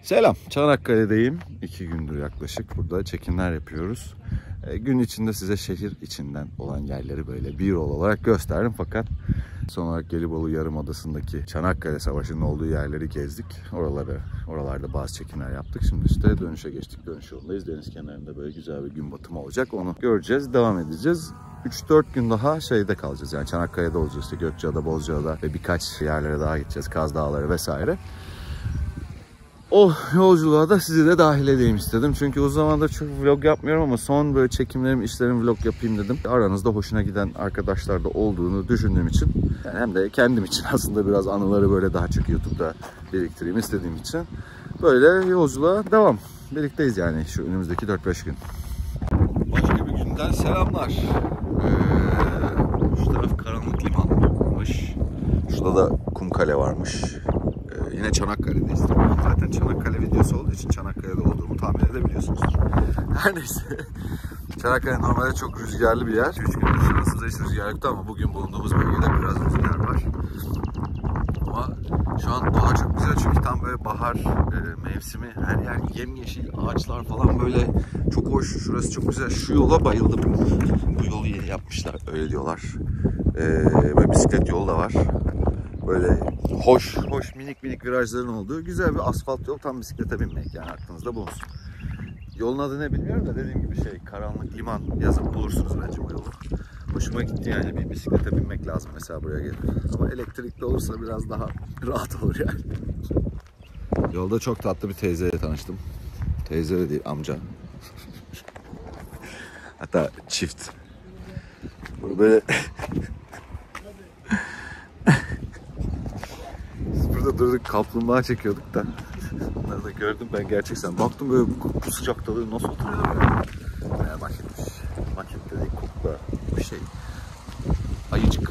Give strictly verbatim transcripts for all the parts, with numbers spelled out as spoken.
Selam, Çanakkale'deyim. İki gündür yaklaşık burada çekimler yapıyoruz. E, gün içinde size şehir içinden olan yerleri böyle bir yol olarak gösterdim. Fakat son olarak Gelibolu Yarımadası'ndaki Çanakkale Savaşı'nın olduğu yerleri gezdik. Oraları, oralarda bazı çekimler yaptık. Şimdi işte dönüşe geçtik. Dönüş yolundayız. Deniz kenarında böyle güzel bir gün batımı olacak. Onu göreceğiz, devam edeceğiz. üç dört gün daha şeyde kalacağız. Yani Çanakkale'de olacağız. İşte Gökçeada, Bozcaada ve birkaç yerlere daha gideceğiz. Kaz Dağları vesaire. O yolculuğa da sizi de dahil edeyim istedim. Çünkü o zamandır çok vlog yapmıyorum ama son böyle çekimlerim, işlerim vlog yapayım dedim. Aranızda hoşuna giden arkadaşlar da olduğunu düşündüğüm için, yani hem de kendim için aslında biraz anıları böyle daha çok YouTube'da biriktireyim istediğim için böyle yolculuğa devam. Birlikteyiz yani şu önümüzdeki dört beş gün. Başka bir günden selamlar. Ee, şu taraf karanlık limanmış. Şurada da Kumkale varmış. Ee, yine Çanakkale'deyiz. Zaten Çanakkale videosu olduğu için Çanakkale'de olduğumu tahmin edebiliyorsunuzdur. Her neyse. Çanakkale normalde çok rüzgarlı bir yer. üç gündür şurasında hiç rüzgar yoktu ama bugün bulunduğumuz bölgede biraz rüzgar var. Ama şu an doğa çok güzel çünkü tam böyle bahar e, mevsimi. Her yer yemyeşil, ağaçlar falan böyle çok hoş. Şurası çok güzel. Şu yola bayıldım. Bu yolu yeni yapmışlar, öyle diyorlar. Ee, böyle bisiklet yolu da var. Böyle hoş, hoş minik minik virajların olduğu güzel bir asfalt yol, tam bisiklete binmek yani, aklınızda bulunsun. Yolun adı ne bilmiyorum da dediğim gibi şey, karanlık liman yazıp bulursunuz bence bu yolu. Hoşuma gitti yani, bir bisiklete binmek lazım mesela buraya gelip. Ama elektrikli olursa biraz daha rahat olur yani. Yolda çok tatlı bir teyzeyle tanıştım. Teyze de değil, amca. Hatta çift. Böyle burada durduk, kaplumbağa çekiyorduk da onları da gördüm ben gerçekten. Baktım böyle bu sıcakta nasıl oturuyor böyle. Baya maketmiş. Maket dediği kukla bir şey. Ayıcık.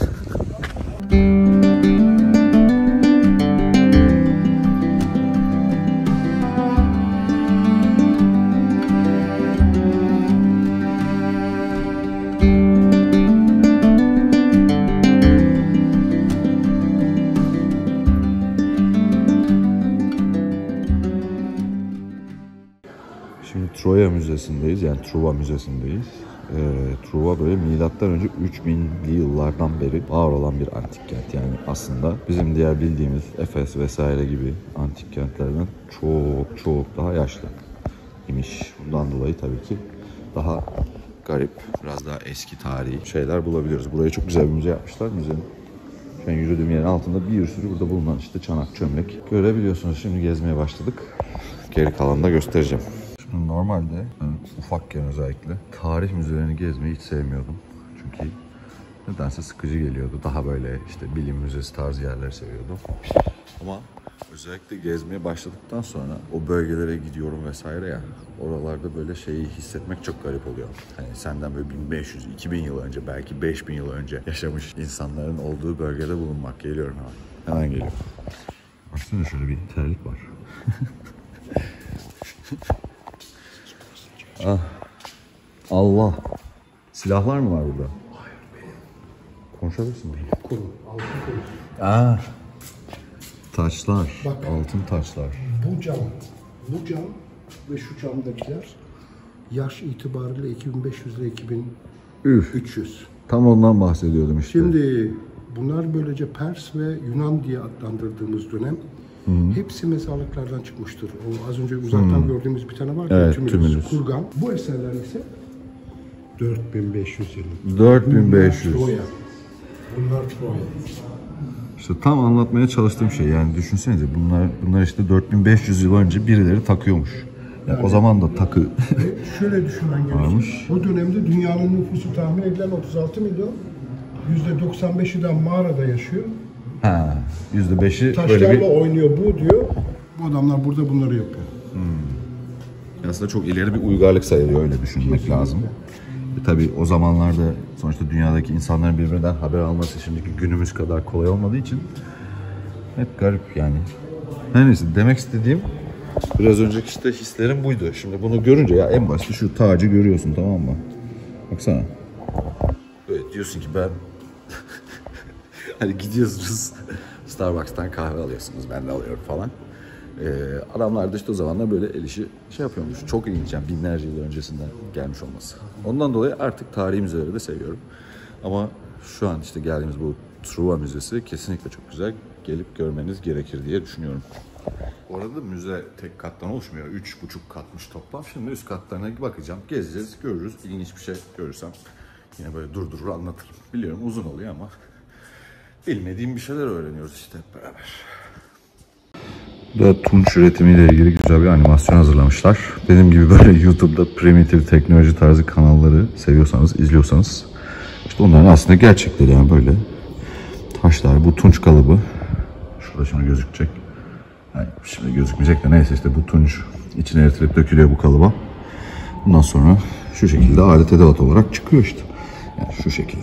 Şimdi Troya Müzesi'ndeyiz, yani Truva Müzesi'ndeyiz. Ee, Truva böyle milattan önce üç binli yıllardan beri var olan bir antik kent. Yani aslında bizim diğer bildiğimiz Efes vesaire gibi antik kentlerden çok çok daha yaşlı imiş. Bundan dolayı tabii ki daha garip, biraz daha eski tarihi şeyler bulabiliyoruz. Buraya çok güzel bir müze yapmışlar. Müzenin şu an yürüdüğüm yerin altında bir sürü burada bulunan işte çanak, çömlek görebiliyorsunuz. Şimdi gezmeye başladık. Geri kalanını da göstereceğim. Normalde yani ufakken özellikle tarih müzelerini gezmeyi hiç sevmiyordum. Çünkü nedense sıkıcı geliyordu. Daha böyle işte bilim müzesi tarzı yerleri seviyordum. Ama özellikle gezmeye başladıktan sonra o bölgelere gidiyorum vesaire ya, oralarda böyle şeyi hissetmek çok garip oluyor. Hani senden böyle bin beş yüz iki bin yıl önce, belki beş bin yıl önce yaşamış insanların olduğu bölgede bulunmak. Geliyorum hemen. Hemen geliyorum. Aslında şöyle bir terlik var. Ah, Allah. Silahlar mı var burada? Hayır, benim. Konuşabilirsin mi? Kuru, altın kuru. Aa, taşlar, Bak, altın taşlar. Bu cam, bu cam ve şu camdakiler yaş itibariyle iki bin beş yüz ile iki bin üç yüz. Üf, tam ondan bahsediyordum işte. Şimdi bunlar böylece Pers ve Yunan diye adlandırdığımız dönem. Hı-hı. Hepsi mezarlıklardan çıkmıştır. O az önce uzaktan Hı-hı. gördüğümüz bir tane var. Evet, tümülüs, tümülüs. Kurgan. Bu eserler ise dört bin beş yüz yılı. dört bin beş yüz. Bunlar Troya. Bunlar Troya. İşte tam anlatmaya çalıştığım şey, yani düşünsenize bunlar bunlar işte dört bin beş yüz yıl önce birileri takıyormuş. Yani yani, o zaman da takı şöyle düşünmen gerekir. O dönemde dünyanın nüfusu tahmin edilen otuz altı milyon. yüzde doksan beşi de mağarada yaşıyor. Ha, yüzde beşi taşlarla böyle bir... oynuyor bu diyor. Bu adamlar burada bunları yapıyor. Hmm. Aslında çok ileri bir uygarlık sayılıyor, öyle düşünmek Kesinlikle. lazım. E tabii o zamanlarda sonuçta dünyadaki insanların birbirinden haber alması şimdiki günümüz kadar kolay olmadığı için hep garip yani. Her neyse, demek istediğim biraz önceki işte hislerim buydu. Şimdi bunu görünce ya en basit şu tacı görüyorsun, tamam mı? Baksana. Böyle diyorsun ki ben hani gidiyorsunuz Starbucks'tan kahve alıyorsunuz, ben de alıyorum falan. Ee, adamlar da işte o zamanlar böyle el işi şey yapıyormuş. Çok ilginç yani, binlerce yıl öncesinden gelmiş olması. Ondan dolayı artık tarihi müzeleri de seviyorum. Ama şu an işte geldiğimiz bu Truva Müzesi kesinlikle çok güzel. Gelip görmeniz gerekir diye düşünüyorum. Orada müze tek kattan oluşmuyor. Üç buçuk katmış toplam. Şimdi üst katlarına bakacağım. Gezeceğiz, görürüz. İlginç bir şey görürsem yine böyle durdurur anlatırım. Biliyorum uzun oluyor ama bilmediğim bir şeyler öğreniyoruz işte hep beraber. Burada tunç üretimiyle ilgili güzel bir animasyon hazırlamışlar. Dediğim gibi böyle YouTube'da primitive teknoloji tarzı kanalları seviyorsanız, izliyorsanız işte onların aslında gerçekleri yani böyle taşlar, bu tunç kalıbı. Şurada şimdi gözükecek. Yani şimdi gözükmeyecek de neyse işte bu tunç içine eritilip dökülüyor bu kalıba. Bundan sonra şu şekilde alet edevat olarak çıkıyor işte. Yani şu şekilde.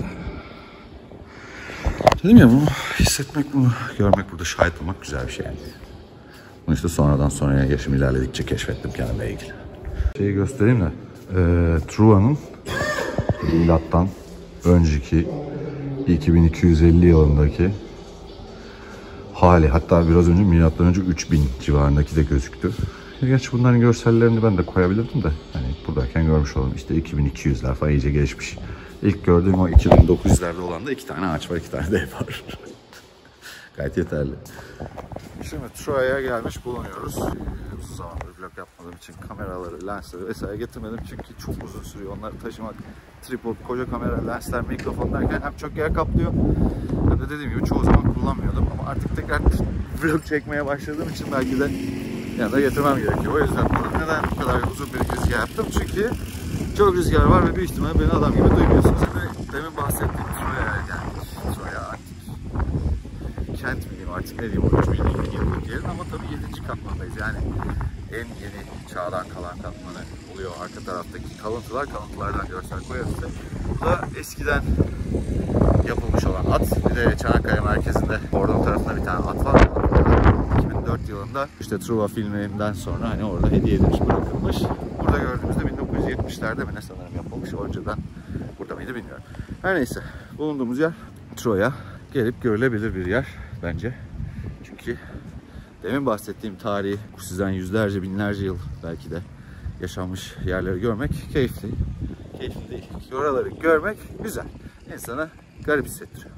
Dedim ya, bunu hissetmek, bunu görmek, burada şahit olmak güzel bir şey. Bunu işte sonradan sonraya yaşım ilerledikçe keşfettim kendime ilgili. Şeyi göstereyim de e, Truva'nın milattan önceki iki bin iki yüz elli yılındaki hali, hatta biraz önce milattan önce üç bin civarındaki de gözüktü. Gerçi bunların görsellerini ben de koyabilirdim de hani buradayken görmüş olalım. İşte iki bin iki yüzler falan iyice gelişmiş. İlk gördüğüm o iki bin dokuz yüzlerde olan da iki tane ağaç var, iki tane de ev var. Gayet yeterli. Şimdi Truva'ya gelmiş bulunuyoruz. Uzun zamandır vlog yapmadığım için kameraları, lensleri vesaire getirmedim çünkü çok uzun sürüyor onları taşımak. Tripod, koca kamera, lensler, mikrofon derken hem çok yer kaplıyor hem de dediğim gibi çoğu zaman kullanmıyordum ama artık tekrar vlog çekmeye başladığım için belki de yanında getirmem gerekiyor. O yüzden bunu neden bu kadar uzun bir rüzgar yaptım? Çünkü çok rüzgar var ve büyük ihtimalle beni adam gibi duymuyorsunuz. Ve demin bahsettiğim Truva'ya geldik. Truva'ya artık kent mi diyeyim artık, ne diyeyim, o üç bin yıllık yerin ama tabii yedinci katmandayız. Yani en yeni çağdan kalan katmanı oluyor arka taraftaki kalıntılar. Kalıntılardan görsel koyarız. Bu da eskiden yapılmış olan at. Bir de Çanakkale merkezinde Bordon tarafında bir tane at var. iki bin dört yılında işte Truva filminden sonra hani orada hediye edilmiş, bırakılmış. Burada gördüğümüzde bin dokuz yüz yetmişlerde mi ne sanırım yapılmış. Önceden burada mıydı bilmiyorum. Her neyse, bulunduğumuz yer Truva'ya gelip görülebilir bir yer bence. Çünkü demin bahsettiğim tarihi, sizden yüzlerce, binlerce yıl belki de yaşanmış yerleri görmek keyifli. Keyifli değil. Oraları görmek güzel. İnsana garip hissettiriyor.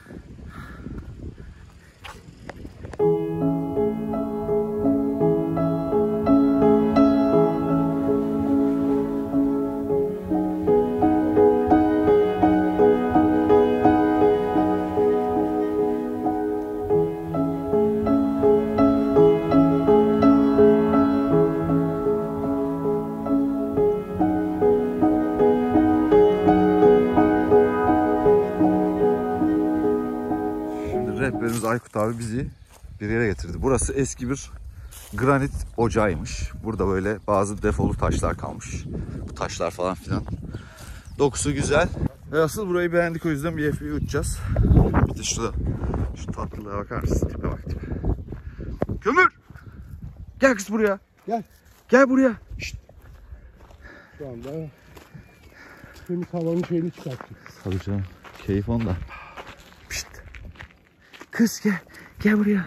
Rehberimiz Aykut abi bizi bir yere getirdi. Burası eski bir granit ocağıymış. Burada böyle bazı defolu taşlar kalmış. Bu taşlar falan filan. Dokusu güzel. Ve asıl burayı beğendik, o yüzden bir F B uçacağız. Bir de şurada, şu tatlılığa bakar mısın? Tipe bak tipe. Kömür! Gel kız buraya. Gel. Gel buraya. Şşt. Şu anda temiz havanın şeyini çıkarttık. Tabii canım. Keyif onda. Pişt. Kız gel. Gel buraya.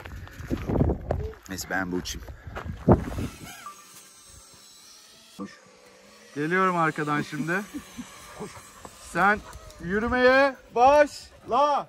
Neyse ben bu uçayım. Geliyorum arkadan şimdi. Sen yürümeye başla.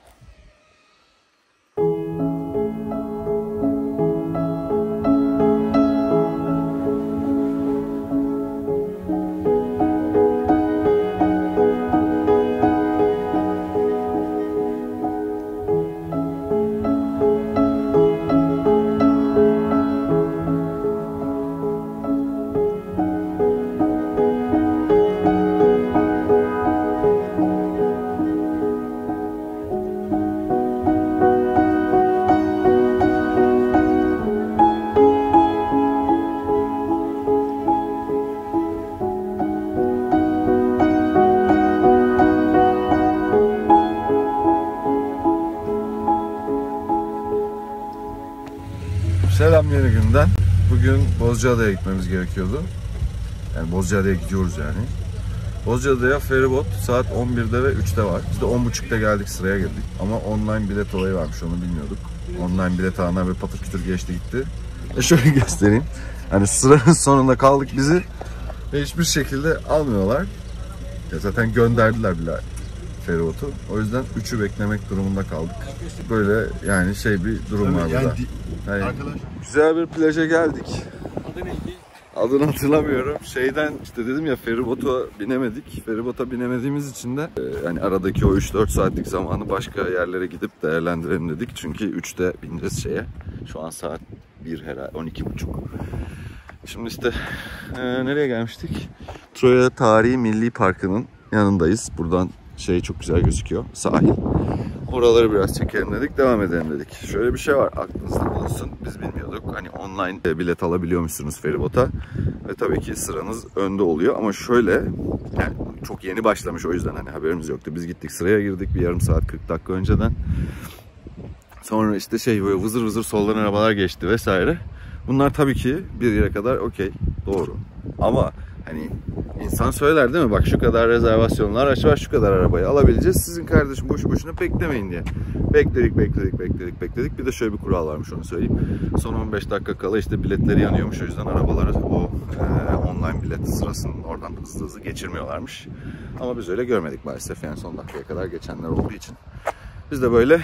Selam yeni günden. Bugün Bozcaada'ya gitmemiz gerekiyordu. Yani Bozcaada'ya gidiyoruz yani. Bozcaada'ya feribot saat on birde ve üçte var. Biz de on buçukta geldik, sıraya girdik. Ama online bilet olayı varmış, onu bilmiyorduk. Online bilet alanlar ve patır kütür geçti gitti. E şöyle göstereyim. Hani sıranın sonunda kaldık bizi ve hiçbir şekilde almıyorlar. Ya zaten gönderdiler bile feribotu. O yüzden üçü beklemek durumunda kaldık. Böyle yani şey bir durum var burada. Yani arkadaş. Güzel bir plaja geldik. Adı neydi? Adını hatırlamıyorum. Şeyden işte dedim ya, feribota binemedik. Feribota binemediğimiz için de e, yani aradaki o üç dört saatlik zamanı başka yerlere gidip değerlendirelim dedik. Çünkü üçte bineceğiz şeye. Şu an saat bir herhalde, on iki buçuk. Şimdi işte e, nereye gelmiştik? Troya Tarihi Milli Parkı'nın yanındayız. Buradan şey çok güzel gözüküyor, sahil. Oraları biraz çekelim dedik, devam edelim dedik. Şöyle bir şey var, aklınızda bulunsun. Biz bilmiyorduk. Hani online bilet alabiliyormuşsunuz feribota. Ve tabii ki sıranız önde oluyor. Ama şöyle, yani çok yeni başlamış, o yüzden hani haberimiz yoktu. Biz gittik, sıraya girdik bir yarım saat kırk dakika önceden. Sonra işte şey böyle vızır vızır soldan arabalar geçti vesaire. Bunlar tabii ki bir yere kadar okey, doğru. Ama hani insan söyler değil mi? Bak şu kadar rezervasyonlar aç var, şu kadar arabayı alabileceğiz. Sizin kardeşim boşu boşuna beklemeyin diye. Bekledik, bekledik, bekledik, bekledik. Bir de şöyle bir kural varmış, onu söyleyeyim. Son on beş dakika kala işte biletleri yanıyormuş. O yüzden arabaları o e, online bilet sırasının oradan hızlı hızlı geçirmiyorlarmış. Ama biz öyle görmedik maalesef. Yani son dakikaya kadar geçenler olduğu için. Biz de böyle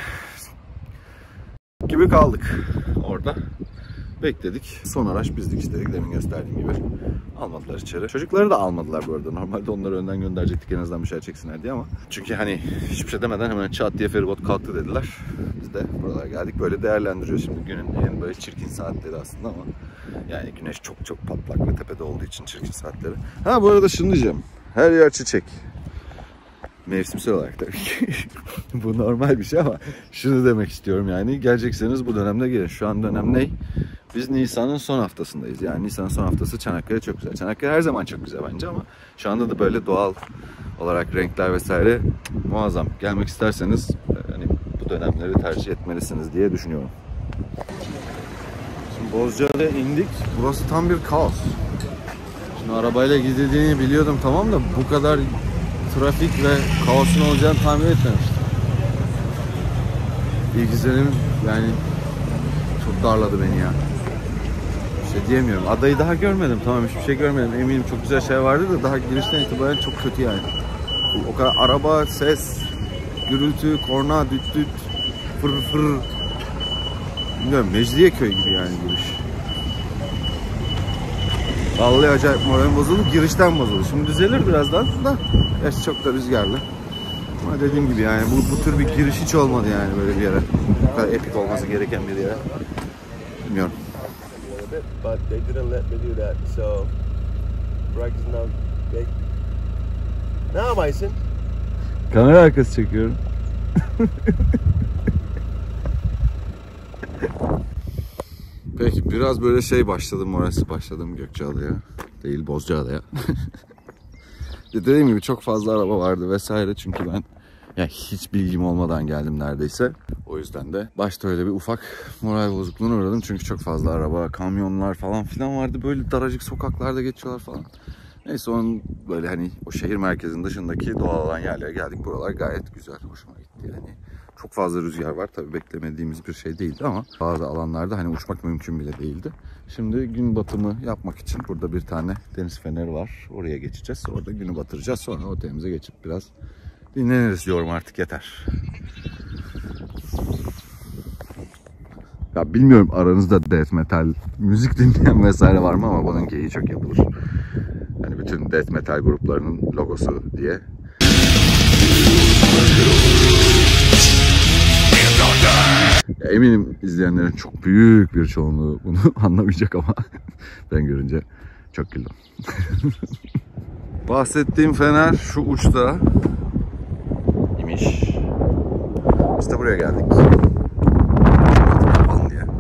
gibi kaldık orada. Bekledik. Son araç bizdik işte, demin gösterdiğim gibi. Almadılar içeri. Çocukları da almadılar bu arada. Normalde onları önden gönderecektik en azından bir şey çeksinler diye ama. Çünkü hani hiçbir şey demeden hemen çat diye feribot kalktı dediler. Biz de buralara geldik. Böyle değerlendiriyoruz şimdi günün en böyle çirkin saatleri aslında ama. Yani güneş çok çok patlak ve tepede olduğu için çirkin saatleri. Ha bu arada şunu diyeceğim. Her yer çiçek. Mevsimsel olarak tabii ki. Bu normal bir şey ama şunu demek istiyorum yani. Gelecekseniz bu dönemde gelin. Şu an dönem ne? Biz Nisan'ın son haftasındayız. Yani Nisan'ın son haftası Çanakkale çok güzel. Çanakkale her zaman çok güzel bence ama şu anda da böyle doğal olarak renkler vesaire muazzam. Gelmek isterseniz hani bu dönemleri tercih etmelisiniz diye düşünüyorum. Şimdi Bozcaada'ya indik. Burası tam bir kaos. Şimdi arabayla gidildiğini biliyordum tamam da bu kadar trafik ve kaosun olacağını tahmin etmemiştim. İlgilerim yani çok darladı beni ya. Bir şey diyemiyorum. Adayı daha görmedim. Tamam hiçbir şey görmedim. Eminim çok güzel şey vardı da daha girişten itibaren çok kötü yani. O kadar araba, ses, gürültü, korna, düt düt, fır fır. Bilmiyorum, Mecidiyeköy gibi yani giriş. Vallahi acayip moralim bozuldu. Girişten bozuldu. Şimdi düzelir birazdan da. Gerçi çok da rüzgarlı. Ama dediğim gibi yani bu, bu tür bir giriş hiç olmadı yani böyle bir yere. Bu kadar epik olması gereken bir yere. Bilmiyorum. But they didn't let me do that, so break is now big. Ne yapıyorsun? Kamera arkası çekiyorum. Peki biraz böyle şey başladım, orası başladım Gökçeada'ya. Değil Bozcaada'ya. Dediğim gibi çok fazla araba vardı vesaire çünkü ben ya hiç bilgim olmadan geldim neredeyse. O yüzden de başta öyle bir ufak moral bozukluğuna uğradım çünkü çok fazla araba, kamyonlar falan filan vardı. Böyle daracık sokaklarda geçiyorlar falan. Neyse onun böyle hani o şehir merkezinin dışındaki doğal olan yerlere geldik. Buralar gayet güzel, hoşuma gitti yani. Çok fazla rüzgar var. Tabii beklemediğimiz bir şey değildi ama bazı alanlarda hani uçmak mümkün bile değildi. Şimdi gün batımı yapmak için burada bir tane deniz feneri var. Oraya geçeceğiz. Orada günü batıracağız. Sonra otelimize geçip biraz dinleniriz diyorum artık, yeter. Ya bilmiyorum aranızda death metal müzik dinleyen vesaire var mı ama bunun geyiği çok yapılır. Hani bütün death metal gruplarının logosu diye. Ya eminim izleyenlerin çok büyük bir çoğunluğu bunu anlamayacak ama ben görünce çok güldüm. Bahsettiğim fener şu uçta imiş. Biz de buraya geldik. Yapalım diye.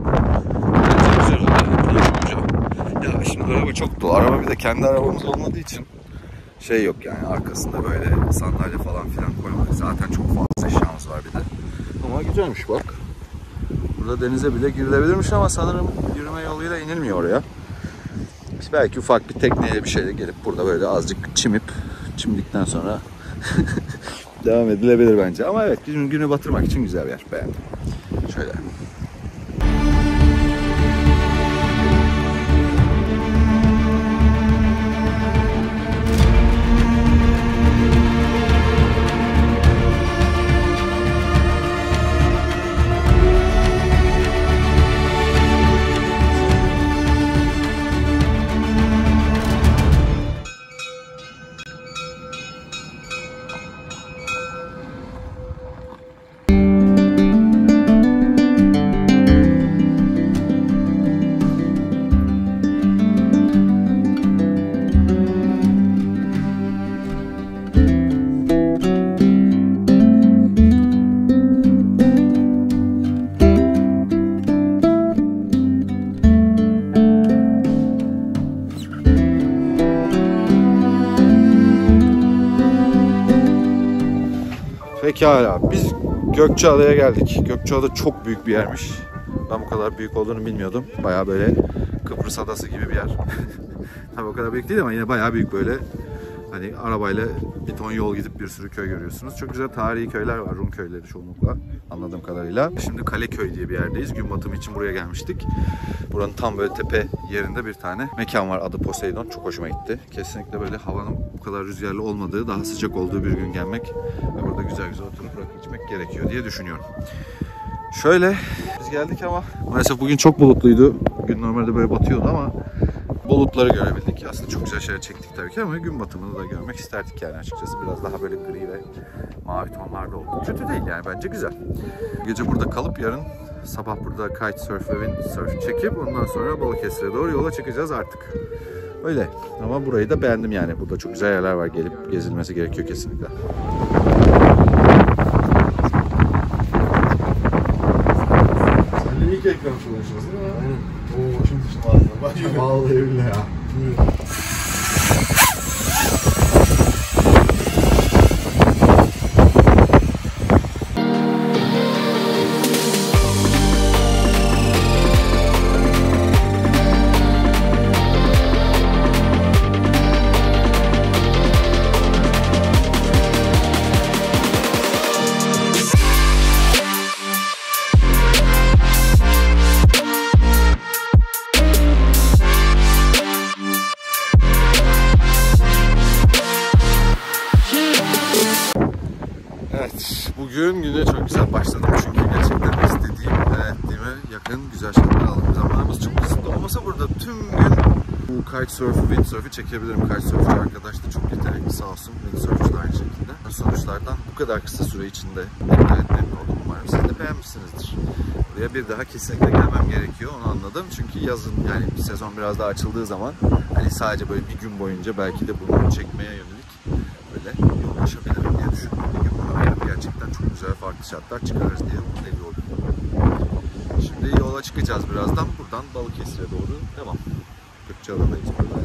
Ya şimdi araba çok dolu. Araba bir de kendi arabamız olmadığı için şey yok yani, arkasında böyle sandalye falan filan koymadık. Zaten çok fazla eşyamız var bir de. Ama güzelmiş bak. Burada denize bile girilebilirmiş ama sanırım yürüme yoluyla inilmiyor oraya. Biz belki ufak bir tekneyle bir şeyle gelip burada böyle azıcık çimip çimdikten sonra devam edilebilir bence. Ama evet, günü, günü batırmak için güzel bir yer. Beğendim. Şöyle. Pekala, biz Gökçeada'ya geldik. Gökçeada çok büyük bir yermiş. Ben bu kadar büyük olduğunu bilmiyordum. Bayağı böyle Kıbrıs adası gibi bir yer. Tabii o kadar büyük değil ama yine bayağı büyük böyle. Hani arabayla bir ton yol gidip bir sürü köy görüyorsunuz. Çok güzel tarihi köyler var. Rum köyleri çoğunlukla anladığım kadarıyla. Şimdi Kaleköy diye bir yerdeyiz. Gün batımı için buraya gelmiştik. Buranın tam böyle tepe yerinde bir tane mekan var. Adı Poseidon. Çok hoşuma gitti. Kesinlikle böyle havanın bu kadar rüzgarlı olmadığı, daha sıcak olduğu bir gün gelmek ve burada güzel güzel oturup rakı içmek gerekiyor diye düşünüyorum. Şöyle biz geldik ama maalesef bugün çok bulutluydu. Gün normalde böyle batıyordu ama bulutları görebildik. Aslında çok güzel şeyler çektik tabii ki ama gün batımını da görmek isterdik yani açıkçası. Biraz daha böyle gri ve mavi tonlarda oldu. Kötü değil yani, bence güzel. Gece burada kalıp yarın sabah burada kitesurf ve windsurf çekip ondan sonra Balıkesir'e doğru yola çıkacağız artık. Öyle. Ama burayı da beğendim yani. Burada çok güzel yerler var. Gelip gezilmesi gerekiyor kesinlikle. Sen de ilk ekran kullanıyorsunuz değil mi? Aynen. Oo, şimdi düştüm ağzına. Bak şimdi. Vallahi billahi ya. Bugün güne çok güzel başladım çünkü gerçekten istediğim ve ettiğime yakın güzel şeyler aldım. Zamanımız çok kısıtlı olmasa burada tüm gün bu kitesurf, windsurf'ü çekebilirim. Kitesurfçu arkadaş da çok yetenekli sağ olsun. Windsurfçu da aynı şekilde. Sonuçlardan bu kadar kısa süre içinde memnun oldum. Umarım siz de beğenmişsinizdir. Buraya bir daha kesinlikle gelmem gerekiyor, onu anladım. Çünkü yazın yani sezon biraz daha açıldığı zaman hani sadece böyle bir gün boyunca belki de bunu çekmeye yönelik böyle yoğunlaşabilirim diye düşünüyorum. Gerçekten çok güzel farklı şartlar çıkarırız diye umut ediyorum. Şimdi yola çıkacağız birazdan. Buradan Balıkesir'e doğru devam. Gökçeada'dayız burada.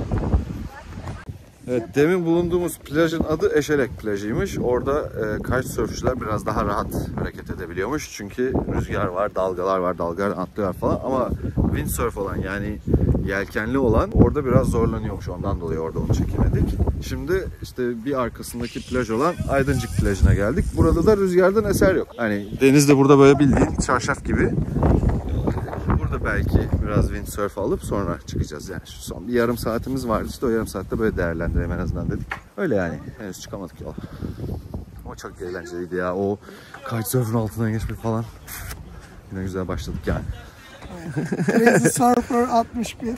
Evet, demin bulunduğumuz plajın adı Eşelek plajıymış. Orada e, kitesurfçular biraz daha rahat hareket edebiliyormuş. Çünkü rüzgar var, dalgalar var, dalgalar atlıyorlar falan. Ama windsurf olan yani yelkenli olan orada biraz zorlanıyormuş. Ondan dolayı orada onu çekemedik. Şimdi işte bir arkasındaki plaj olan Aydıncık plajına geldik. Burada da rüzgardan eser yok. Hani deniz de burada böyle bildiğin çarşaf gibi. Burada belki biraz windsurf alıp sonra çıkacağız yani. Şu son bir yarım saatimiz vardı, işte o yarım saatte böyle değerlendirelim en azından dedik. Öyle yani, henüz çıkamadık yola. Ama çok eğlenceliydi ya, o kitesurf'un altından geçmek falan. Yine güzel başladık yani. Crazy Surfer altmış bir.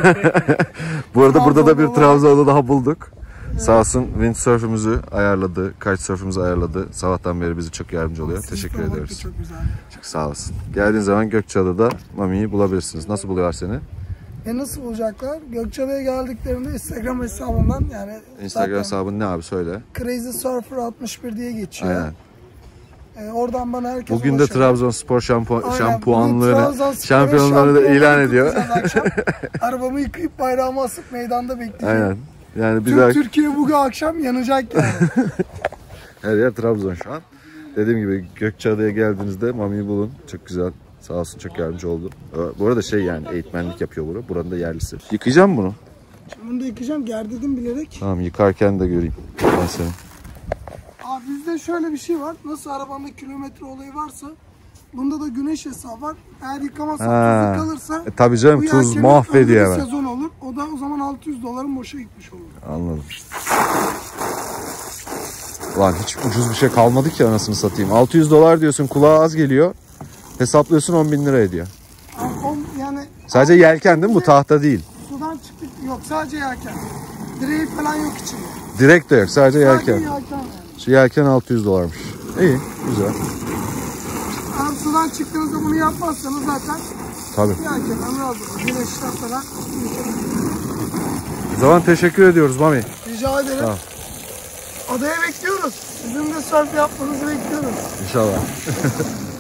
Bu arada burada da bir Trabzon'da daha bulduk. Evet. Sağ olsun windsurf'ümüzü ayarladı, kitesurf'ümüzü ayarladı. Sabahtan beri bizi çok yardımcı oluyor. Siz Teşekkür ediyoruz. Çok güzel. Çok sağ olasın. Geldiğin zaman Gökçeada'da Mami'yi bulabilirsiniz. Nasıl buluyorlar seni? E nasıl bulacaklar? Gökçeada'ya geldiklerinde Instagram hesabından yani. Instagram hesabın ne abi, söyle. Crazy Surfer altmış bir diye geçiyor. Aynen. E, oradan bana herkes Bugün de Trabzonspor şampu Aynen, şampuanlarını, şampiyonlarını da ilan ediyor. Akşam, arabamı yıkayıp bayrağımı asıp meydanda bekleyeceğim. Aynen. Yani Tüm güzel... Türkiye bugün akşam yanacak yani. Her yer Trabzon şu an. Dediğim gibi Gökçeada'ya geldiğinizde Mami'yi bulun. Çok güzel. Sağ olsun, çok yardımcı oldu. Bu arada şey yani eğitmenlik yapıyor burada. Buranın da yerlisi. Yıkayacağım bunu. Şimdi bunu da yıkayacağım. Gerdirdim bilerek. Tamam, yıkarken de göreyim ben seni. Abi bizde şöyle bir şey var. Nasıl arabanda kilometre olayı varsa bunda da güneş hesabı var. Eğer yıkamazsan Ha. tuzlu kalırsa E, tabii canım, bu tuz yelkenin mahvediyor ömrü hemen. sezon olur. O da o zaman altı yüz doların boşa gitmiş olur. Anladım. Ulan hiç ucuz bir şey kalmadı ki anasını satayım. altı yüz dolar diyorsun, kulağa az geliyor. Hesaplıyorsun on bin lira ediyor. Yani, o- yani Sadece yelken değil mi bu, tahta değil. sudan çıktık yok sadece yelken. Direği falan yok içinde. Direkt de yok, sadece Sadece yelken. yelken yani. Şu yelken altı yüz dolarmış. İyi, güzel. Abi sudan çıktığınızda bunu yapmazsanız zaten Tabii. yelkenden razı olur. Güneşten falan. O zaman teşekkür ediyoruz Mami. Rica ederim. Tamam. Adaya bekliyoruz. Sizin de surf yapmanızı bekliyoruz. İnşallah.